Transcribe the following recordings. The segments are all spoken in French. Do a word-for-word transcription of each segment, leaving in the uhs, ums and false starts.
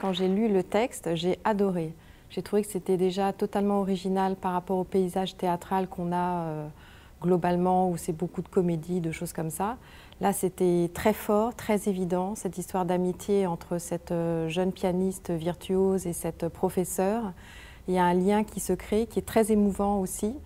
quand j'ai lu le texte, j'ai adoré. J'ai trouvé que c'était déjà totalement original par rapport au paysage théâtral qu'on a euh, globalement, où c'est beaucoup de comédie, de choses comme ça. Là, c'était très fort, très évident, cette histoire d'amitié entre cette euh, jeune pianiste virtuose et cette professeure. Il y a un lien qui se crée, qui est très émouvant aussi.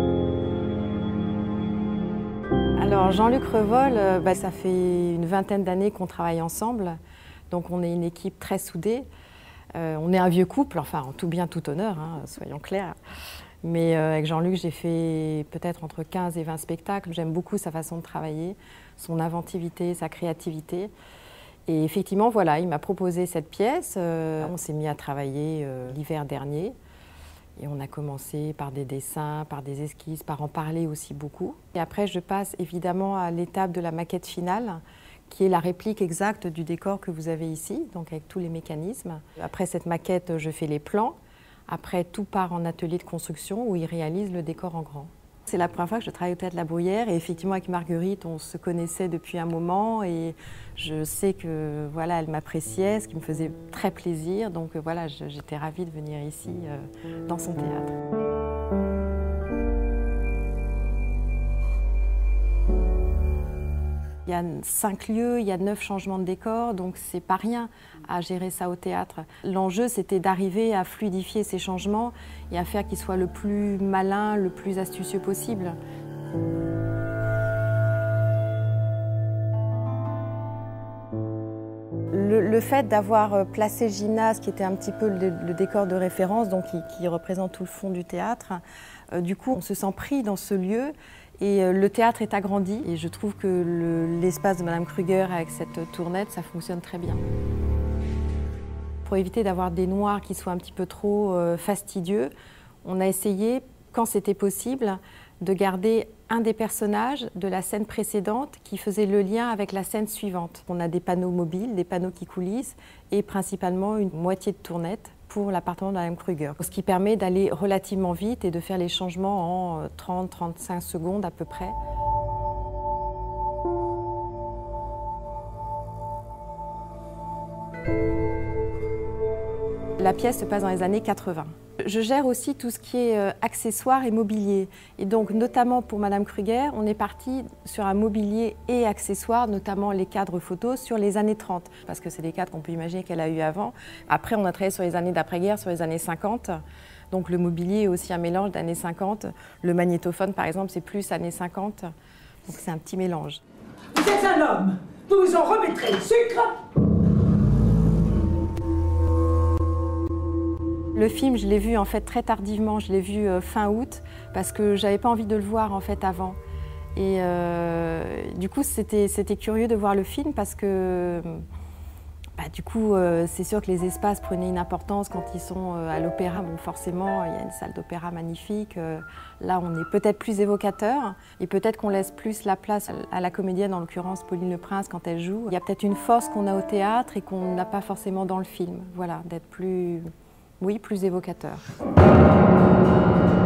Alors Jean-Luc Revol, euh, bah, ça fait une vingtaine d'années qu'on travaille ensemble, donc on est une équipe très soudée. Euh, on est un vieux couple, enfin en tout bien, tout honneur, hein, soyons clairs. Mais euh, avec Jean-Luc, j'ai fait peut-être entre quinze et vingt spectacles. J'aime beaucoup sa façon de travailler, son inventivité, sa créativité. Et effectivement, voilà, il m'a proposé cette pièce. Euh, on s'est mis à travailler euh, l'hiver dernier. Et on a commencé par des dessins, par des esquisses, par en parler aussi beaucoup. Et après, je passe évidemment à l'étape de la maquette finale, qui est la réplique exacte du décor que vous avez ici, donc avec tous les mécanismes. Après cette maquette, je fais les plans. Après, tout part en atelier de construction où il réalise le décor en grand. C'est la première fois que je travaille au Théâtre La Bruyère et effectivement avec Marguerite, on se connaissait depuis un moment et je sais que voilà, elle m'appréciait, ce qui me faisait très plaisir. Donc voilà, j'étais ravie de venir ici euh, dans son théâtre. Il y a cinq lieux, il y a neuf changements de décor, donc c'est pas rien à gérer ça au théâtre. L'enjeu, c'était d'arriver à fluidifier ces changements et à faire qu'ils soient le plus malin, le plus astucieux possible. Le, le fait d'avoir placé Gymnase, qui était un petit peu le, le décor de référence, donc qui, qui représente tout le fond du théâtre, euh, du coup, on se sent pris dans ce lieu. Et le théâtre est agrandi et je trouve que l'espace de Madame Kruger avec cette tournette, ça fonctionne très bien. Pour éviter d'avoir des noirs qui soient un petit peu trop euh, fastidieux, on a essayé, quand c'était possible, de garder un des personnages de la scène précédente qui faisait le lien avec la scène suivante. On a des panneaux mobiles, des panneaux qui coulissent et principalement une moitié de tournette pour l'appartement de Madame Kruger. Ce qui permet d'aller relativement vite et de faire les changements en trente à trente-cinq secondes à peu près. La pièce se passe dans les années quatre-vingt. Je gère aussi tout ce qui est accessoires et mobilier. Et donc, notamment pour Madame Kruger, on est parti sur un mobilier et accessoires, notamment les cadres photos, sur les années trente. Parce que c'est des cadres qu'on peut imaginer qu'elle a eu avant. Après, on a travaillé sur les années d'après-guerre, sur les années cinquante. Donc le mobilier est aussi un mélange d'années cinquante. Le magnétophone, par exemple, c'est plus années cinquante. Donc c'est un petit mélange. Vous êtes un homme, vous vous en remettrez le sucre. Le film, je l'ai vu en fait très tardivement, je l'ai vu euh, fin août parce que j'avais pas envie de le voir en fait avant. Et euh, du coup, c'était c'était curieux de voir le film parce que bah, du coup, euh, c'est sûr que les espaces prenaient une importance quand ils sont euh, à l'opéra. Bon, forcément, il y a une salle d'opéra magnifique. Euh, là, on est peut-être plus évocateur et peut-être qu'on laisse plus la place à la comédienne, en l'occurrence Pauline Le Prince, quand elle joue. Il y a peut-être une force qu'on a au théâtre et qu'on n'a pas forcément dans le film. Voilà, d'être plus... Oui, plus évocateur.